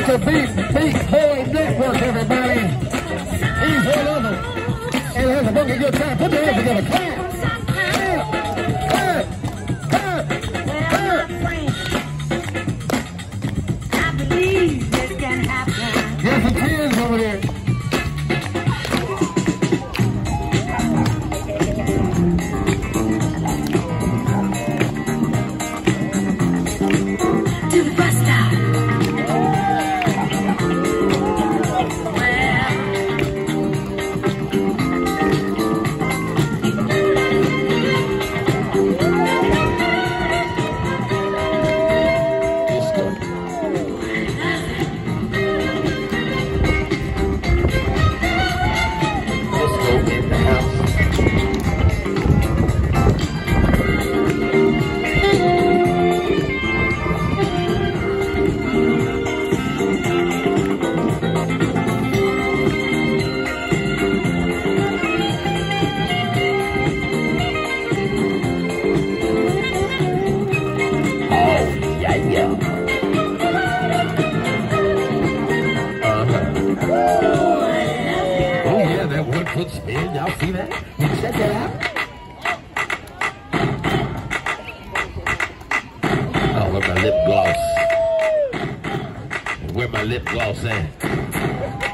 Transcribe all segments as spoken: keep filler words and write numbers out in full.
the Beat Beat Boy Network, everybody. He's one of them. And has a fucking good time. Put your hands together. Clap. Clap. Clap. Clap. I believe this can happen. Get some tears over there. To the bus stop. Foot spin, y'all see that? Check that out. Oh, where my lip gloss? Where my lip gloss at?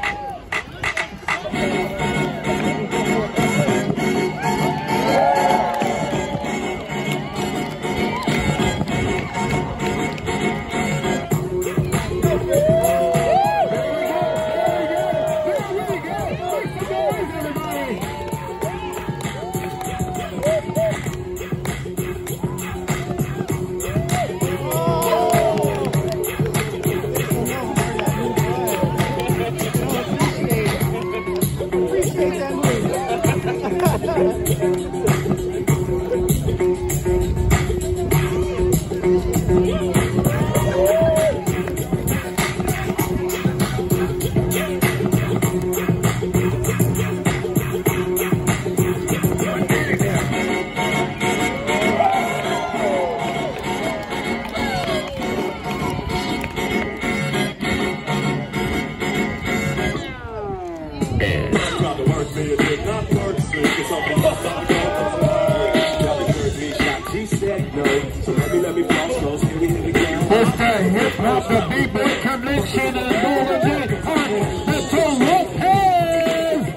First time hip hop, the people come in, shit, and go again. Mister Lopez!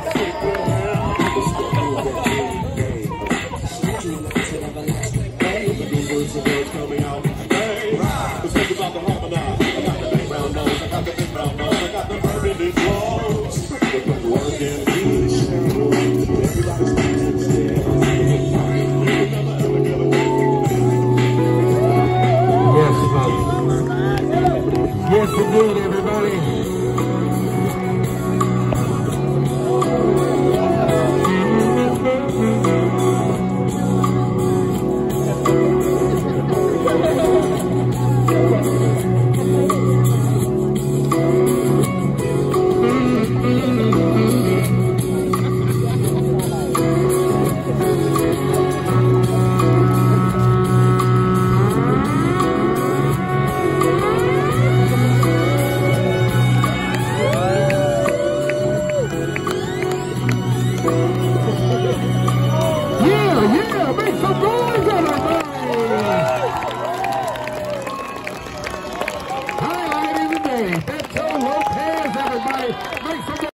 Yes, indeed, everybody. Yeah, yeah, make some noise!